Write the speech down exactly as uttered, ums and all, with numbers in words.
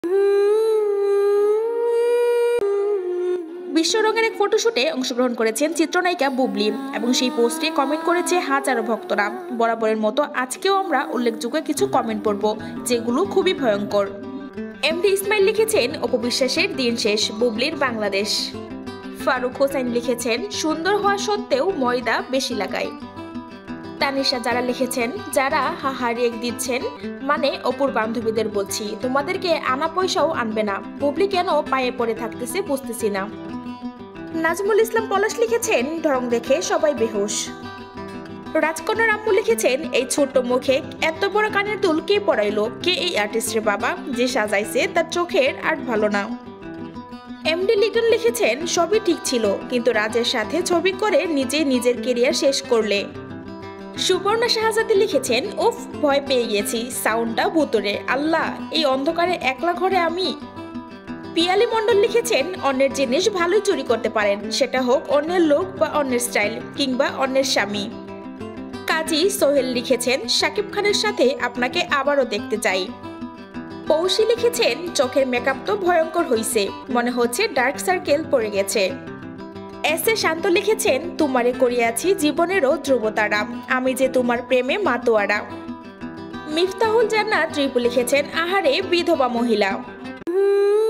বিশ্বরঙের এক ফটোশুটে অংশগ্রহণ করেছেন চিত্রনায়িকা বুবলি এবং সেই পোস্টে কমেন্ট করেছে হাজারো ভক্তরা। বরাবরের মতো আজকেও আমরা উল্লেখযোগ্য কিছু কমেন্ট পড়ব, যেগুলো খুবই ভয়ঙ্কর। এমডি ইসমাইল লিখেছেন, অপবিশ্বাসের দিন শেষ, বুবলির বাংলাদেশ। ফারুক হোসেন লিখেছেন, সুন্দর হওয়া সত্ত্বেও ময়দা বেশি লাগায়। তানিশা যারা লিখেছেন, যারা হাহারি এক দিচ্ছেন, মানে অপুর বান্ধবীদের বলছি, তোমাদেরকে আনা পয়সাও আনবে না। বুবলি কেন পায়ে পড়ে থাকতেছে বুঝতেছি না। নাজমুল ইসলাম পলাশ লিখেছেন, ঢং দেখে সবাই বেহুশ। রাজকন্যার আম্মু লিখেছেন, এই ছোট্ট মুখে এত বড় কানের দুল কে পড়াইলো? কে এই আর্টিস্ট রে বাবা? যে সাজাইছে তার চোখের আর্ট ভালো না। এমডি লিটন লিখেছেন, সবই ঠিক ছিল, কিন্তু রাজের সাথে ছবি করে নিজে নিজের কেরিয়ার শেষ করলে। সুবর্ণা শাহজাদি লিখেছেন, উফ ভয় পেয়ে গেছি, সাউন্ডটা ভুতুরে, আল্লাহ এই অন্ধকারে একলা ঘরে আমি। পিয়ালি মণ্ডল লিখেছেন, অন্যের জিনিস ভালোই চুরি করতে পারেন, সেটা হোক অন্যের লোক বা অন্যের স্টাইল কিংবা অন্যের স্বামী। কাজী সোহেল লিখেছেন, শাকিব খানের সাথে আপনাকে আবারও দেখতে চাই। পৌশী লিখেছেন, চোখের মেকআপ তো ভয়ঙ্কর হইছে, মনে হচ্ছে ডার্ক সার্কেল পড়ে গেছে। এস এ শান্ত লিখেছেন, তোমারে করিয়াছি জীবনেরও ধ্রুবতারা, আমি যে তোমার প্রেমে মাতোয়ারা। মিফতাহুল জান্নাত ত্রিপু লিখেছেন, আহারে বিধবা মহিলা।